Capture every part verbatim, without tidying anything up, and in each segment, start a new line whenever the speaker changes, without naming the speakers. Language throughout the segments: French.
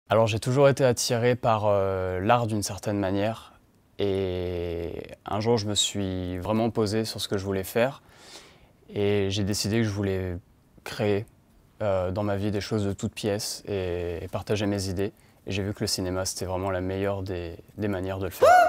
Alors j'ai toujours été attiré par euh, l'art d'une certaine manière et un jour je me suis vraiment posé sur ce que je voulais faire et j'ai décidé que je voulais créer euh, dans ma vie des choses de toutes pièces et, et partager mes idées et j'ai vu que le cinéma c'était vraiment la meilleure des, des manières de le faire.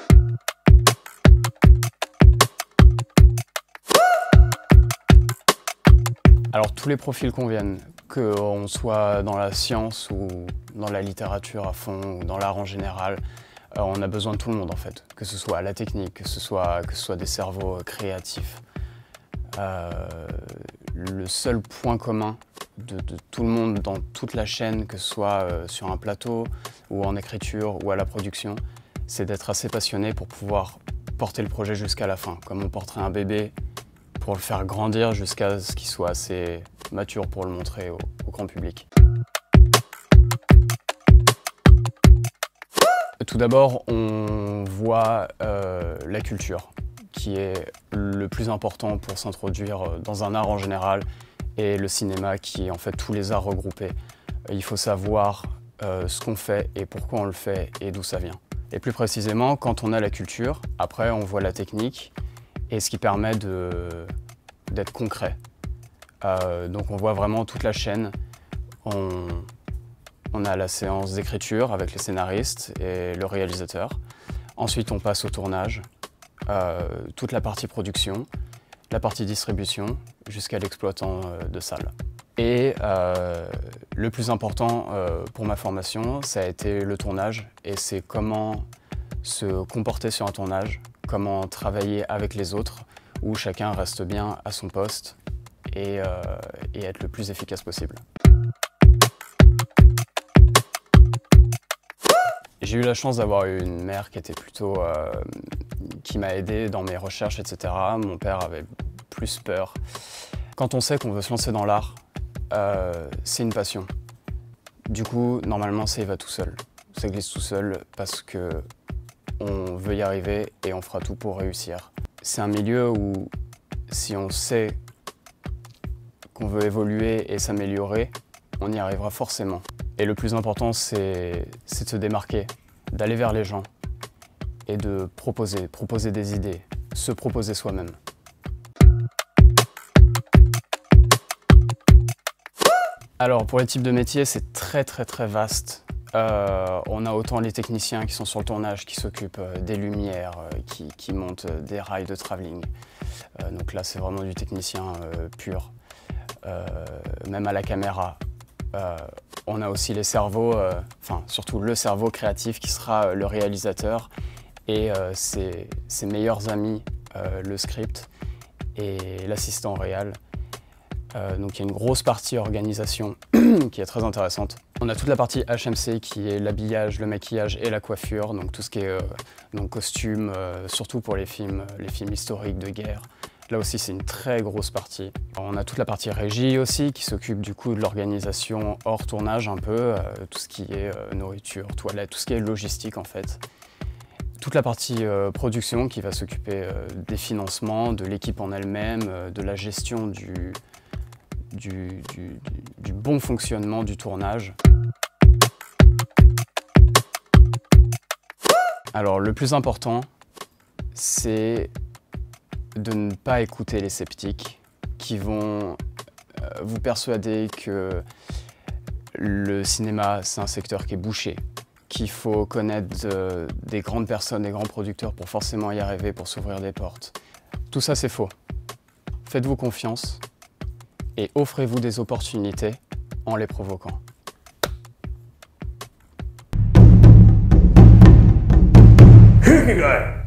Alors tous les profils conviennent, qu'on soit dans la science ou dans la littérature à fond ou dans l'art en général, euh, on a besoin de tout le monde en fait, que ce soit la technique, que ce soit, que ce soit des cerveaux créatifs. Euh, le seul point commun de, de tout le monde dans toute la chaîne, que ce soit euh, sur un plateau ou en écriture ou à la production, c'est d'être assez passionné pour pouvoir porter le projet jusqu'à la fin, comme on porterait un bébé, pour le faire grandir jusqu'à ce qu'il soit assez mature pour le montrer au, au grand public. Tout d'abord, on voit euh, la culture, qui est le plus important pour s'introduire dans un art en général, et le cinéma qui est en fait tous les arts regroupés. Il faut savoir euh, ce qu'on fait et pourquoi on le fait et d'où ça vient. Et plus précisément, quand on a la culture, après on voit la technique, et ce qui permet d'être concret. Euh, donc on voit vraiment toute la chaîne. On, on a la séance d'écriture avec les scénaristes et le réalisateur. Ensuite on passe au tournage, euh, toute la partie production, la partie distribution, jusqu'à l'exploitant euh, de salle. Et euh, le plus important euh, pour ma formation, ça a été le tournage, et c'est comment se comporter sur un tournage, comment travailler avec les autres, où chacun reste bien à son poste et, euh, et être le plus efficace possible. J'ai eu la chance d'avoir une mère qui était plutôt, euh, qui m'a aidé dans mes recherches, et cetera. Mon père avait plus peur. Quand on sait qu'on veut se lancer dans l'art, euh, c'est une passion. Du coup, normalement, ça y va tout seul. Ça glisse tout seul parce que on veut y arriver et on fera tout pour réussir. C'est un milieu où, si on sait qu'on veut évoluer et s'améliorer, on y arrivera forcément. Et le plus important, c'est de se démarquer, d'aller vers les gens et de proposer, proposer des idées, se proposer soi-même. Alors, pour les types de métiers, c'est très très très vaste. Euh, on a autant les techniciens qui sont sur le tournage, qui s'occupent euh, des lumières, euh, qui, qui montent euh, des rails de travelling. Euh, donc là, c'est vraiment du technicien euh, pur. Euh, même à la caméra. Euh, on a aussi les cerveaux, euh, enfin surtout le cerveau créatif qui sera euh, le réalisateur et euh, ses, ses meilleurs amis, euh, le script et l'assistant réal. Euh, donc il y a une grosse partie organisation qui est très intéressante. On a toute la partie H M C qui est l'habillage, le maquillage et la coiffure, donc tout ce qui est euh, donc costume, euh, surtout pour les films, les films historiques de guerre. Là aussi c'est une très grosse partie. On a toute la partie régie aussi qui s'occupe du coup de l'organisation hors tournage un peu, euh, tout ce qui est euh, nourriture, toilette, tout ce qui est logistique en fait. Toute la partie euh, production qui va s'occuper euh, des financements, de l'équipe en elle-même, euh, de la gestion du, du, du, du bon fonctionnement du tournage. Alors le plus important, c'est de ne pas écouter les sceptiques qui vont euh, vous persuader que le cinéma c'est un secteur qui est bouché, qu'il faut connaître euh, des grandes personnes, des grands producteurs pour forcément y arriver, pour s'ouvrir des portes. Tout ça c'est faux. Faites-vous confiance et offrez-vous des opportunités en les provoquant.
Hikigai!